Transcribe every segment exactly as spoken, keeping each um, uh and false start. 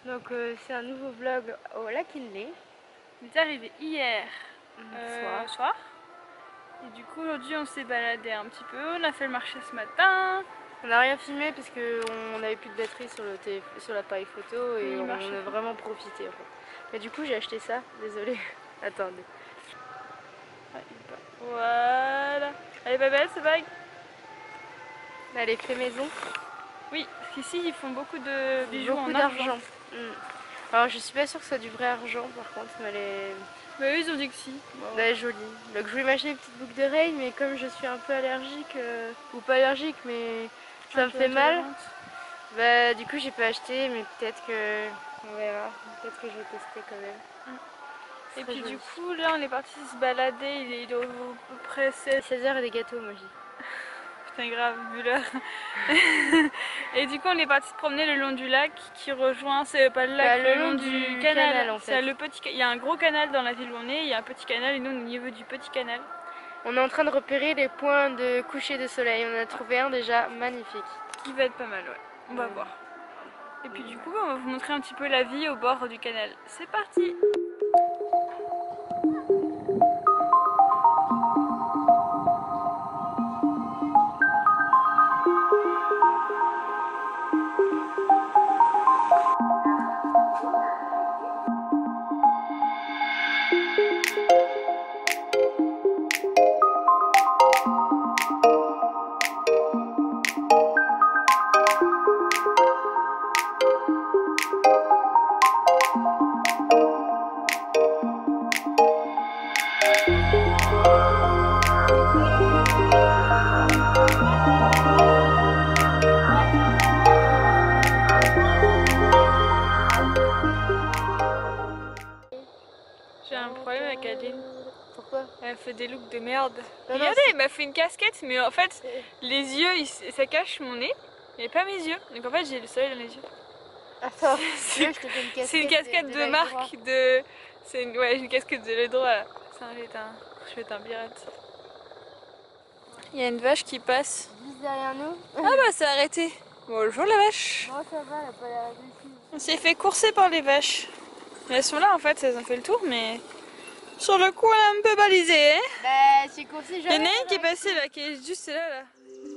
Donc euh, c'est un nouveau vlog au lac Inle. On est arrivé hier euh, soir. soir. Et du coup aujourd'hui on s'est baladé un petit peu, on a fait le marché ce matin. On n'a rien filmé parce qu'on n'avait plus de batterie sur le télé... sur l'appareil photo et Oui, on marché. a vraiment profité en fait. Mais du coup j'ai acheté ça, désolée. Attendez. Ah, il part. Voilà. Allez bye bye, c'est bye. Elle est fait maison. Oui, parce qu'ici ils font beaucoup de bijoux Beaucoup en argent. d'argent. Mm. Alors je suis pas sûre que ce soit du vrai argent par contre, mais elle est... Mais eux ils ont dit que si. Bon. Elle est jolie. Donc je voulais m'acheter une petite boucle d'oreille, mais comme je suis un peu allergique, euh... ou pas allergique, mais ça Un me peu fait mal. intolérante. Bah du coup j'ai pas acheté, mais peut-être que... on verra. Peut-être que je vais tester quand même. Et puis joli. du coup là on est parti se balader, il est, il est à peu près seize heures et des gâteaux moi je dis. Putain grave, vu l'heure. Et du coup on est parti se promener le long du lac qui rejoint, c'est pas le lac, Bah, le, long du, du canal. canal en fait. Le petit, il y a un gros canal dans la ville où on est, il y a un petit canal et nous on est au niveau du petit canal. On est en train de repérer les points de coucher de soleil, on en a trouvé un déjà magnifique. Qui va être pas mal, ouais, on va mmh. voir. Et puis du coup on va vous montrer un petit peu la vie au bord du canal. C'est parti! J'ai un problème avec Adeline. Pourquoi? Elle fait des looks de merde. Non, Regardez, non, elle m'a fait une casquette, mais en fait, les yeux, ils, ça cache mon nez, mais pas mes yeux. Donc en fait, j'ai le soleil dans les yeux. Attends, c'est une casquette, une casquette de, de, de marque de... C'est une... Ouais, une casquette de le droit là. Ça, je vais être un, je vais être un pirate. Il y a une vache qui passe. Juste derrière nous. Ah bah c'est arrêté. Bonjour la vache. Non, ça va, elle a pas l'air agressive. On s'est fait courser par les vaches. Mais elles sont là en fait, elles ont fait le tour, mais... Sur le coup, elle est un peu balisée, hein. Bah, c'est coursé, il y en a une qui est passée là, qui est juste là, là.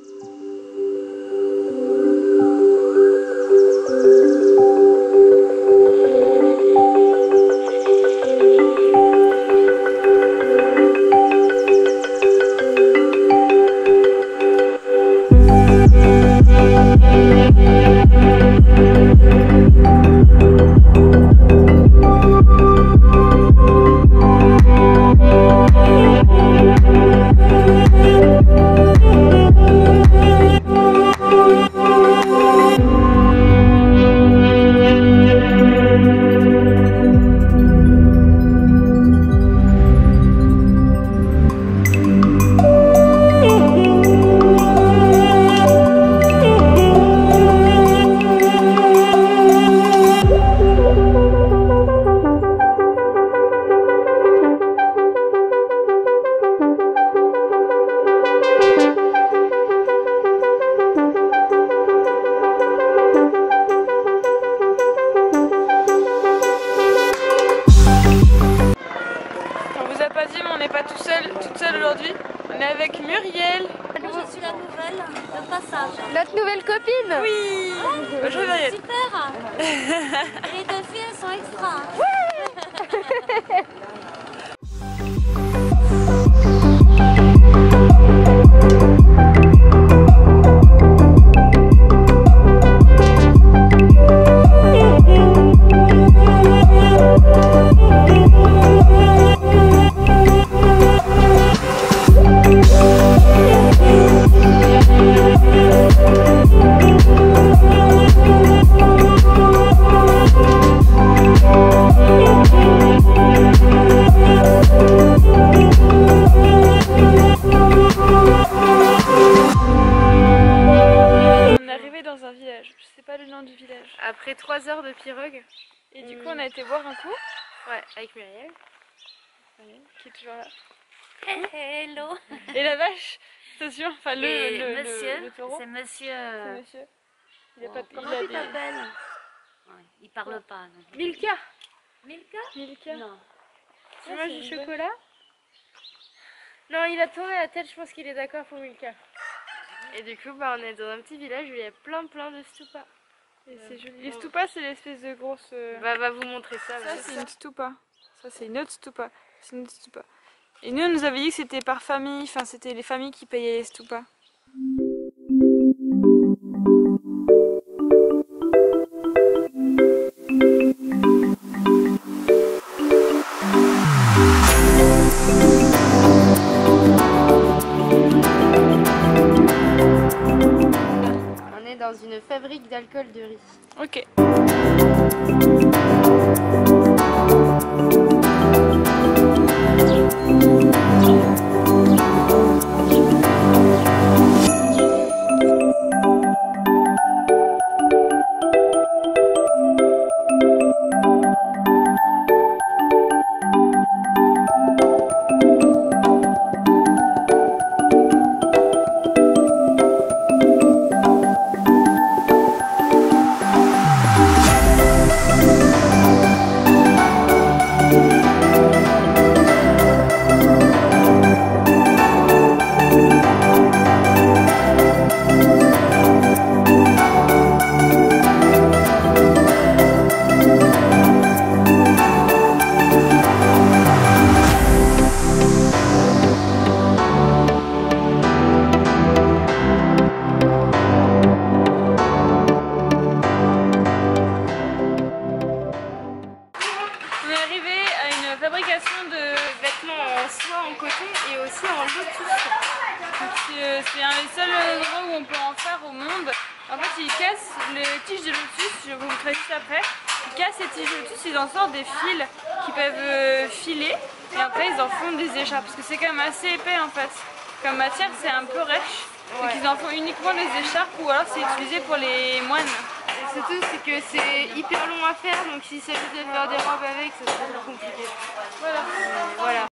Aujourd'hui, on est avec Muriel. Moi, je suis la nouvelle de passage. Notre nouvelle copine. Oui. Ouais, bonjour Muriel. Super. Et les deux filles, elles sont extra. Ouais. Du village. Après trois heures de pirogue. Et du coup on a été boire un coup. Ouais, avec Muriel. Muriel qui est toujours là. Hello. Et la vache, attention, enfin le, le, monsieur, le, le taureau. c'est monsieur... monsieur. Il a Oh, pas, comment il a tu des... t'appelles? Ouais, il parle pas. Donc. Milka. Milka? Milka. Non. Tu manges du chocolat? Non, il a tourné la tête, je pense qu'il est d'accord pour Milka. Et du coup, bah, on est dans un petit village où il y a plein plein de stupas. Et c'est joli. Les stupas, c'est l'espèce de grosse... Euh... Bah, va vous montrer ça. Ça, c'est une stupa. Ça, c'est une autre stupa. C'est une autre stupa. Et nous, on nous avait dit que c'était par famille, enfin, c'était les familles qui payaient les stupas. On est dans une fabrique d'alcool de riz. Ok. C'est un des seuls endroits où on peut en faire au monde. En fait, ils cassent les tiges de lotus, je vous montrerai juste après. Ils cassent ces tiges de lotus, ils en sortent des fils qui peuvent filer et après ils en font des écharpes parce que c'est quand même assez épais en fait. Comme matière, c'est un peu rêche, ouais. Donc ils en font uniquement des écharpes ou alors c'est utilisé pour les moines. Et surtout, c'est que c'est hyper long à faire, donc s'il s'agit de faire des robes avec, ça serait trop compliqué. Voilà. Euh, voilà.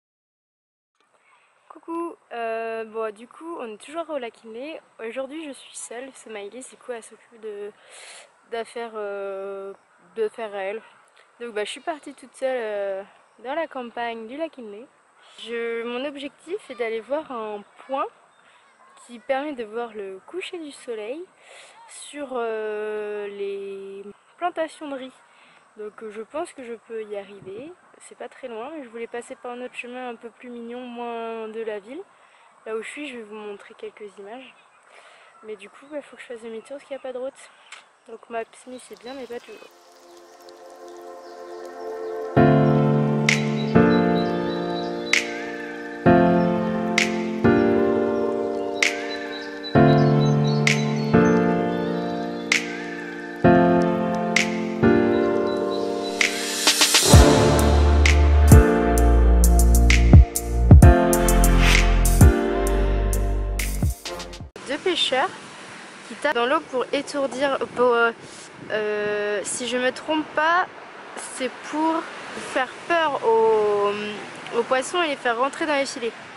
Coucou, euh, bon du coup on est toujours au lac Inle. Aujourd'hui je suis seule, c'est Maëlys, du coup elle s'occupe de d'affaires euh, de faire elle. Donc bah, je suis partie toute seule euh, dans la campagne du lac Inle. Je, mon objectif est d'aller voir un point qui permet de voir le coucher du soleil sur euh, les plantations de riz. Donc euh, je pense que je peux y arriver. C'est pas très loin, mais je voulais passer par un autre chemin un peu plus mignon, moins de la ville. Là où je suis, je vais vous montrer quelques images. Mais du coup, il bah, faut que je fasse demi-tour parce qu'il n'y a pas de route. Donc ma Smith c'est bien, mais pas toujours. Deux pêcheurs qui tapent dans l'eau pour étourdir, pour, euh, euh, si je me trompe pas, c'est pour faire peur aux, aux poissons et les faire rentrer dans les filets.